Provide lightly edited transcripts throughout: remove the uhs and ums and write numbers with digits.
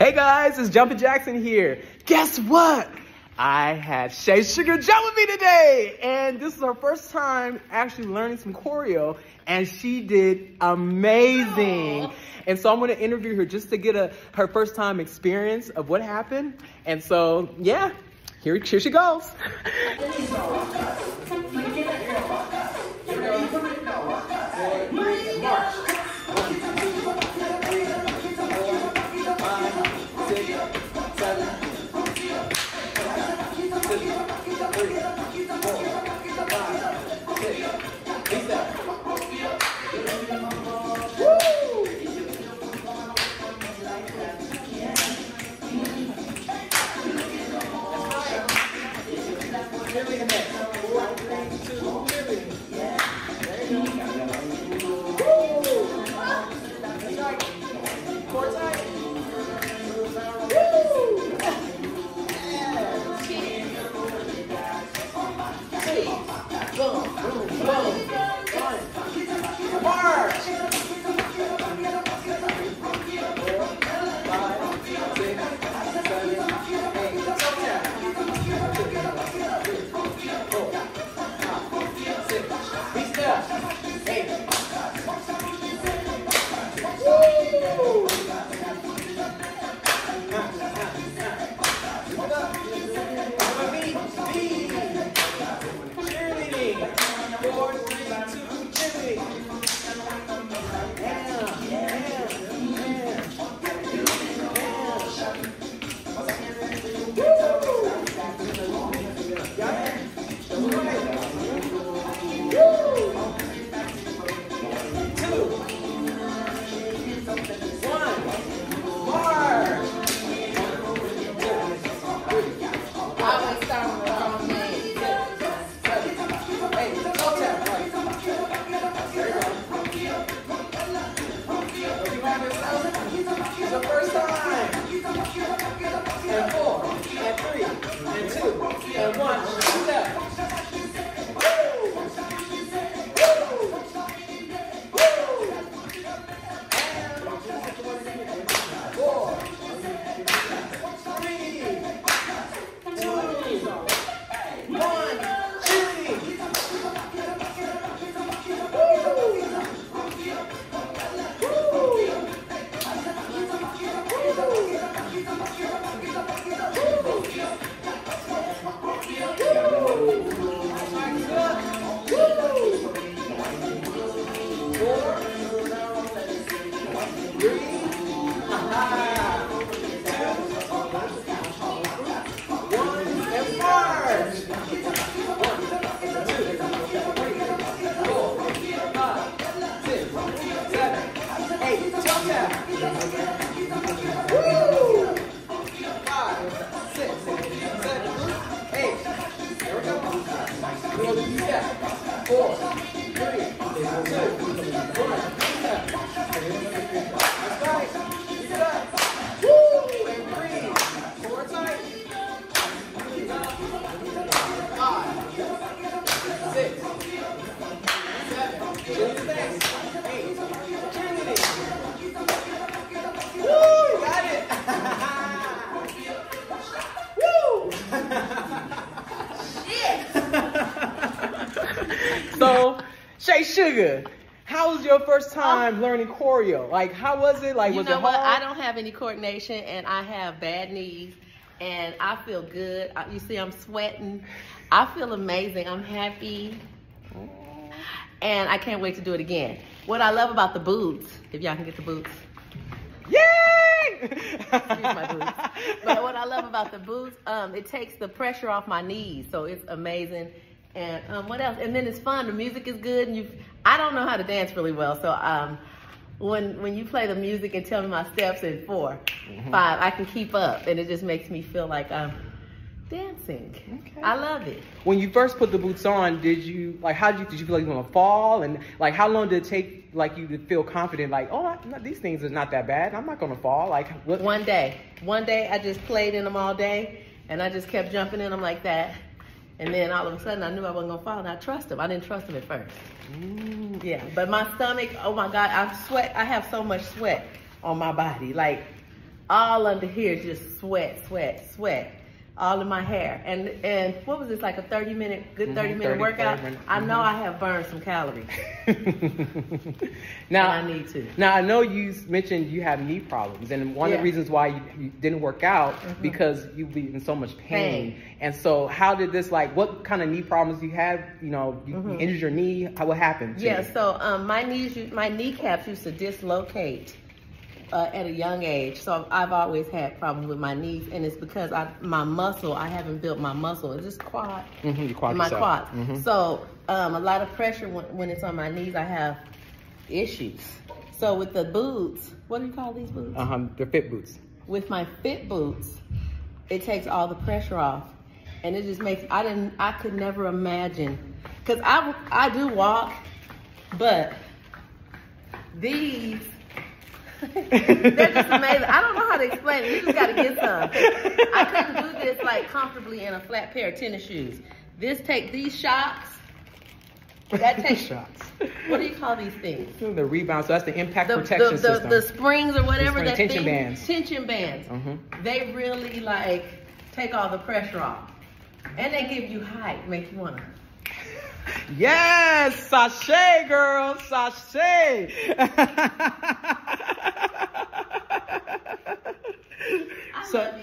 Hey guys, it's Jumpin' Jackson here. Guess what? I had SheaSuga jump with me today, and this is her first time actually learning some choreo, and she did amazing. Aww. And so I'm gonna interview her just to get her first time experience of what happened. And so, yeah, here she goes. So, SheaSuga, how was your first time learning choreo? Like, how was it? Like, was it hard? I don't have any coordination, and I have bad knees, and I feel good. You see, I'm sweating. I feel amazing. I'm happy, and I can't wait to do it again. What I love about the boots, if y'all can get the boots. Yay! Excuse my boots. But what I love about the boots, it takes the pressure off my knees, so it's amazing. And what else? And then it's fun. The music is good, and I don't know how to dance really well, so when you play the music and tell me my steps in 4, 5, I can keep up, and it just makes me feel like I'm dancing. Okay. I love it. When you first put the boots on, did you feel like you were gonna fall? And like, how long did it take like you to feel confident? Like, oh, these things are not that bad. I'm not gonna fall. Like, what? One day I just played in them all day, and I just kept jumping in them like that. And then all of a sudden, I knew I wasn't gonna fall, and I trust him. I didn't trust him at first. Yeah, but my stomach, oh my God, I sweat. I have so much sweat on my body. Like, all under here, just sweat, all in my hair. And what was this, like a 30-minute, good 30-minute workout? 30 minutes. I know I have burned some calories. Now, I need to. Now, I know you mentioned you have knee problems, and one of the reasons why you didn't work out because you be in so much pain. And so how did this, like, what kind of knee problems you have? You know, you injured your knee. What happened to you? So my kneecaps used to dislocate at a young age. So I've always had problems with my knees, and it's because I haven't built my muscle. It's just quad. Your quad. My quads. So a lot of pressure when it's on my knees, I have issues. So with the boots, what do you call these boots? They're fit boots. With my fit boots, it takes all the pressure off, and it just makes, I could never imagine, because I do walk, but these, they're just amazing. I don't know how to explain it. You just got to get some. I couldn't do this like comfortably in a flat pair of tennis shoes. These shocks, that takes shots. What do you call these things? The rebound. So that's the impact protection system. The springs or whatever. That tension bands. Tension bands. They really like take all the pressure off, and they give you height, make you wanna. Yes, sachet, girl, sachet. I love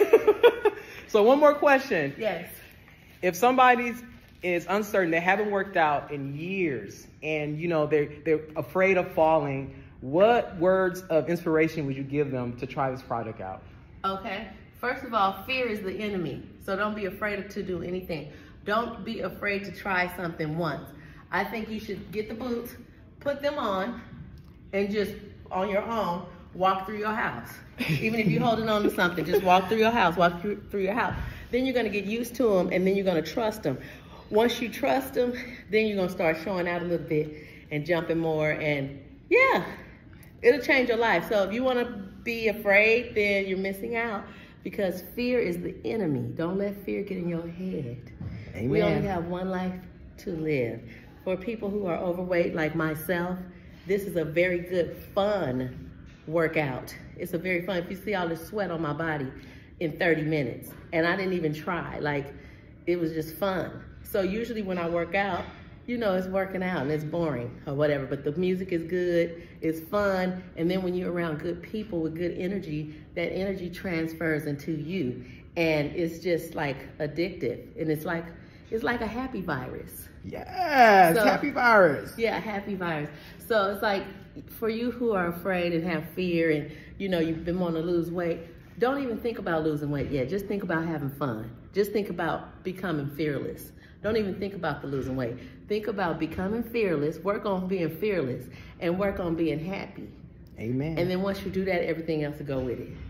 you. So one more question. Yes. If somebody is uncertain, they haven't worked out in years, and you know they're afraid of falling, what words of inspiration would you give them to try this project out? Okay. First of all, fear is the enemy. So don't be afraid to do anything. Don't be afraid to try something once. I think you should get the boots, put them on, and just on your own, walk through your house. Even if you're holding on to something, just walk through your house, walk through your house. Then you're gonna get used to them, and then you're gonna trust them. Once you trust them, then you're gonna start showing out a little bit and jumping more, and yeah, it'll change your life. So if you wanna be afraid, then you're missing out, because fear is the enemy. Don't let fear get in your head. Amen. We only have one life to live. For people who are overweight like myself, this is a very good, fun workout. It's a very fun, if you see all the sweat on my body in 30 minutes, and I didn't even try, like, it was just fun. So usually when I work out, you know, it's working out and it's boring or whatever, but the music is good, it's fun, and then when you're around good people with good energy, that energy transfers into you, and it's just like addictive, and it's like a happy virus. Yes, so, happy virus. Yeah, happy virus. So it's like, for you who are afraid and have fear, and you know, you've been wanting to lose weight, don't even think about losing weight yet. Just think about having fun. Just think about becoming fearless. Don't even think about the losing weight. Think about becoming fearless, work on being fearless, and work on being happy. Amen. And then once you do that, everything else will go with it.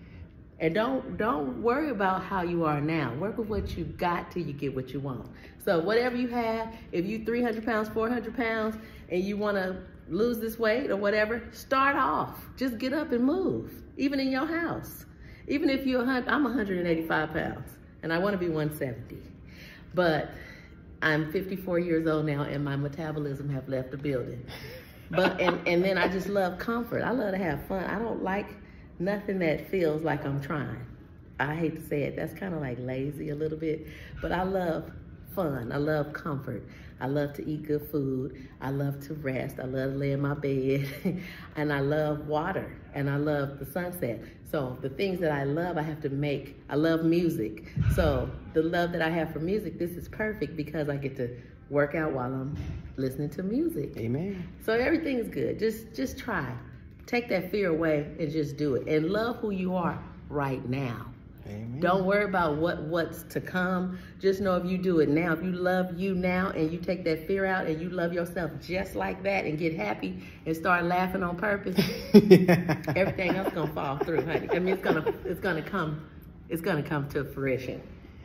And don't worry about how you are now. Work with what you got till you get what you want. So whatever you have, if you 300 pounds, 400 pounds, and you want to lose this weight or whatever, start off. Just get up and move, even in your house. Even if you're I'm 185 pounds, and I want to be 170. But I'm 54 years old now, and my metabolism have left the building. But and then I just love comfort. I love to have fun. I don't like nothing that feels like I'm trying. I hate to say it. That's kind of like lazy a little bit, but I love fun. I love comfort. I love to eat good food. I love to rest. I love to lay in my bed. And I love water, and I love the sunset. So the things that I love, I have to make. I love music. So the love that I have for music, this is perfect because I get to work out while I'm listening to music. Amen. So everything is good. Just try. Take that fear away and just do it. And love who you are right now. Amen. Don't worry about what's to come. Just know if you do it now, if you love you now and you take that fear out and you love yourself just like that and get happy and start laughing on purpose, everything else gonna fall through, honey. I mean, it's gonna come to fruition.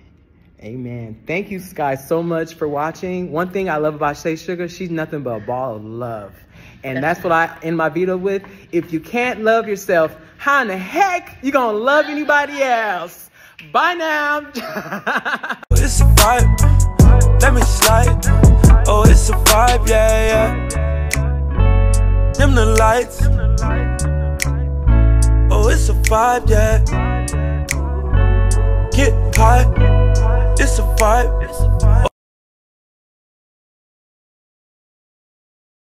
Amen. Thank you guys so much for watching. One thing I love about SheaSuga, she's nothing but a ball of love. And that's what I end my video with. If you can't love yourself, how in the heck you gonna love anybody else? Bye now. It's a vibe, let me slide. Oh, it's a vibe, yeah, yeah. Dim the lights. Oh, Oh, it's a vibe, yeah. Get high, it's a vibe.